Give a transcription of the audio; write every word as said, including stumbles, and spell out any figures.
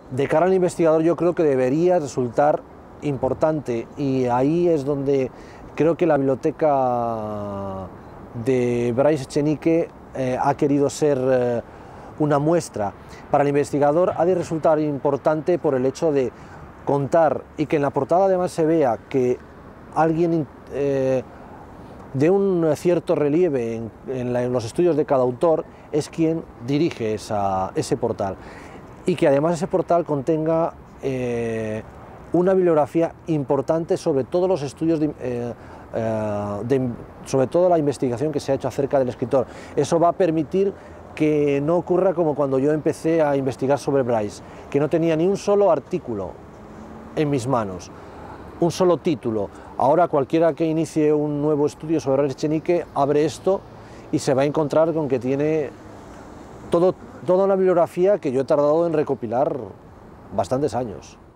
de cara al investigador yo creo que debería resultar importante, y ahí es donde creo que la biblioteca de Bryce Echenique eh, ha querido ser eh, una muestra. Para el investigador ha de resultar importante por el hecho de contar, y que en la portada además se vea que alguien eh, de un cierto relieve en, en, la, en los estudios de cada autor es quien dirige esa, ese portal, y que además ese portal contenga eh, una bibliografía importante sobre todos los estudios, de, eh, eh, de, sobre toda la investigación que se ha hecho acerca del escritor. Eso va a permitir que no ocurra como cuando yo empecé a investigar sobre Bryce, que no tenía ni un solo artículo en mis manos, un solo título. Ahora cualquiera que inicie un nuevo estudio sobre Bryce Echenique abre esto y se va a encontrar con que tiene todo, toda una bibliografía que yo he tardado en recopilar bastantes años.